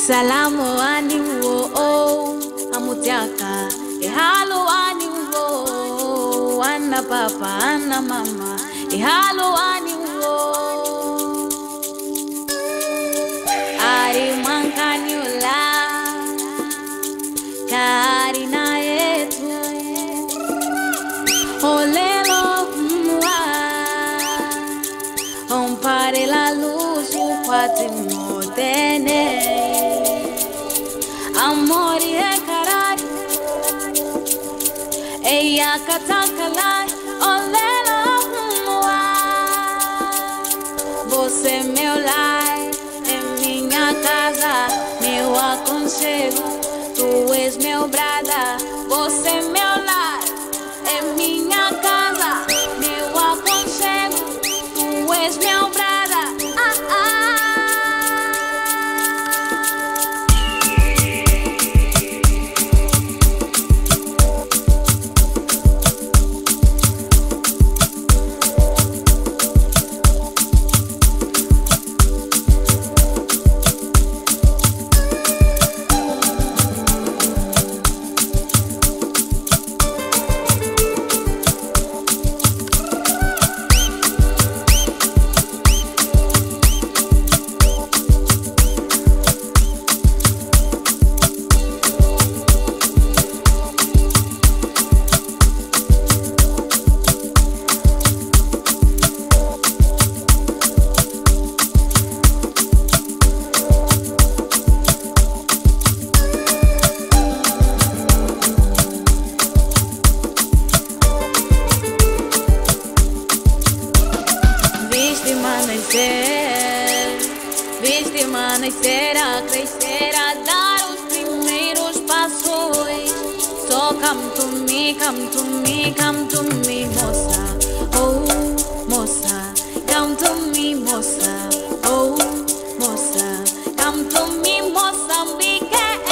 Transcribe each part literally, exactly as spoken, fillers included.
Salamu ani wo o amutiaka e halo ani wo anna papa anna mama e halo ani wo ari mankanyula Catarina etu olelo mwa ompare la luz o patimo dene amori e carari e a catancalai olelo mwa você meu lar é minha casa meu aconchego tu és meu brada você meu lar é minha casa meu aconchego tu és meu brada ah, ah. Viste amanhecer a crescer, a dar os primeiros passos. So come to me, come to me, come to me, moça. Oh, moça, come to me, moça. Oh, moça, come to me, Moçambique.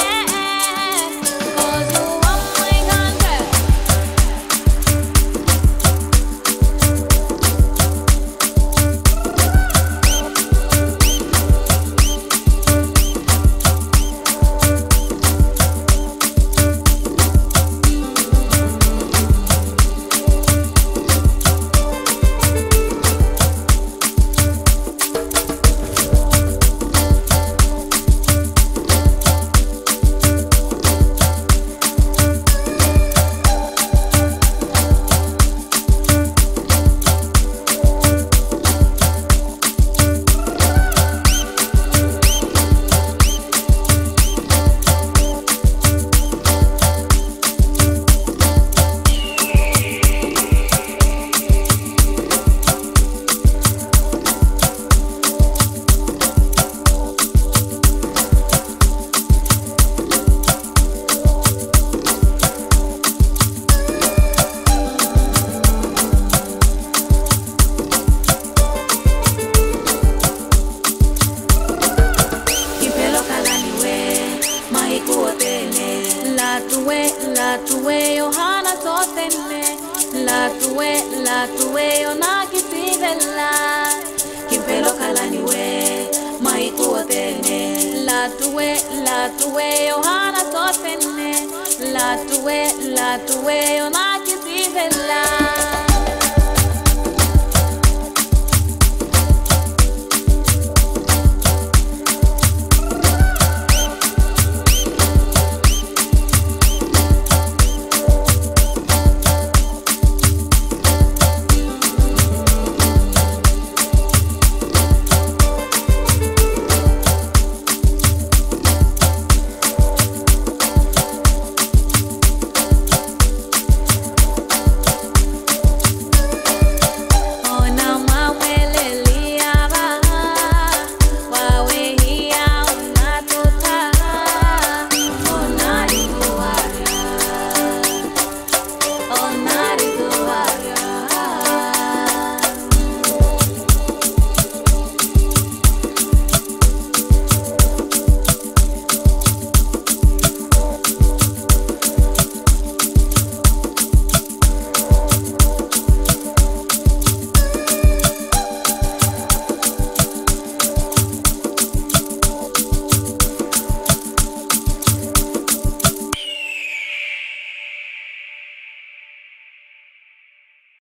La tue Johanna totene, la tue, la tue ona kisivela, kimpelo kalaniwe, maikuotene, la tue, la tue Johanna totene, la tue, la tue ona kisivela.